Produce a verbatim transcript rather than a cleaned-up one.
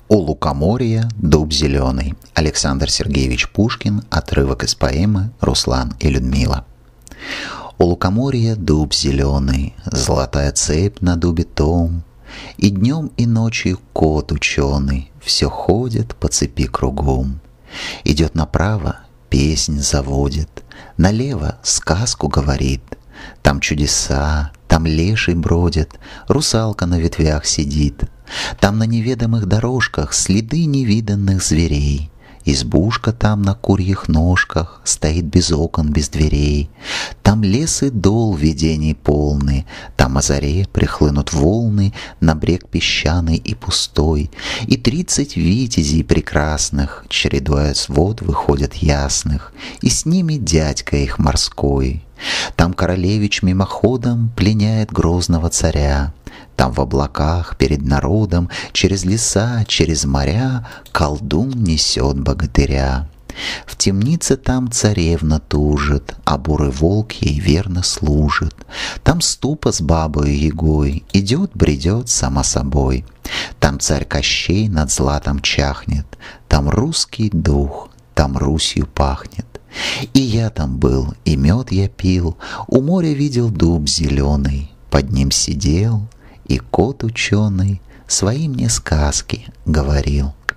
У лукоморья дуб зеленый. Александр Сергеевич Пушкин. Отрывок из поэмы «Руслан и Людмила». У лукоморья дуб зеленый, золотая цепь на дубе том, и днем и ночью кот ученый все ходит по цепи кругом. Идет направо, песнь заводит, налево сказку говорит. Там чудеса, там леший бродит, русалка на ветвях сидит. Там на неведомых дорожках следы невиданных зверей. Избушка там на курьих ножках стоит без окон, без дверей. Там лес и дол видений полны, там о заре прихлынут волны на брег песчаный и пустой. И тридцать витязей прекрасных, чередуя свод, выходят ясных, и с ними дядька их морской. Там королевич мимоходом пленяет грозного царя. Там в облаках перед народом через леса, через моря колдун несет богатыря. В темнице там царевна тужит, а бурый волк ей верно служит. Там ступа с бабою Ягой идет, бредет сама собой. Там царь Кощей над златом чахнет, там русский дух, там Русью пахнет. И я там был, и мед я пил, у моря видел дуб зеленый, под ним сидел, и кот ученый свои мне сказки говорил.